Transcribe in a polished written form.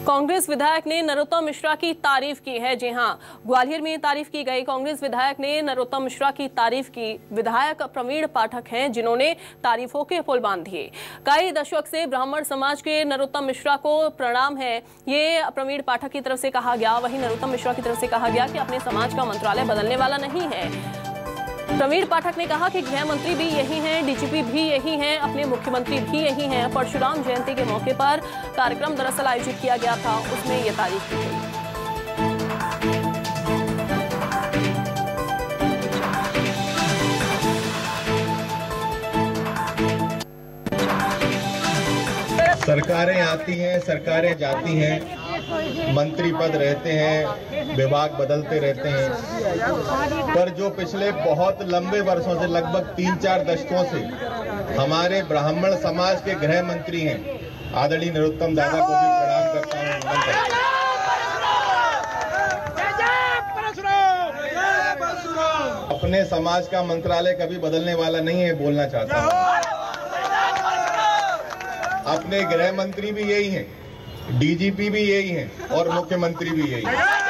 कांग्रेस विधायक ने नरोत्तम मिश्रा की तारीफ की है। जी हां, ग्वालियर में तारीफ की गई। कांग्रेस विधायक ने नरोत्तम मिश्रा की तारीफ की। विधायक प्रवीण पाठक हैं जिन्होंने तारीफों के पुल बांध दिए। कई दशक से ब्राह्मण समाज के नरोत्तम मिश्रा को प्रणाम है, ये प्रवीण पाठक की तरफ से कहा गया। वहीं नरोत्तम मिश्रा की तरफ से कहा गया कि अपने समाज का मंत्रालय बदलने वाला नहीं है। प्रवीण पाठक ने कहा कि गृह मंत्री भी यही हैं, डीजीपी भी यही हैं, अपने मुख्यमंत्री भी यही हैं। परशुराम जयंती के मौके पर कार्यक्रम दरअसल आयोजित किया गया था, उसमें ये तारीफ की गई। सरकारें आती हैं, सरकारें जाती हैं, मंत्री पद रहते हैं, विभाग बदलते रहते हैं, पर जो पिछले बहुत लंबे वर्षों से लगभग 3-4 दशकों से हमारे ब्राह्मण समाज के गृह मंत्री हैं, आदरणीय नरोत्तम दादा को भी प्रणाम करता हूं। अपने समाज का मंत्रालय कभी बदलने वाला नहीं है, बोलना चाहता हूं। अपने गृह मंत्री भी यही हैं, डीजीपी भी यही हैं और मुख्यमंत्री भी यही हैं।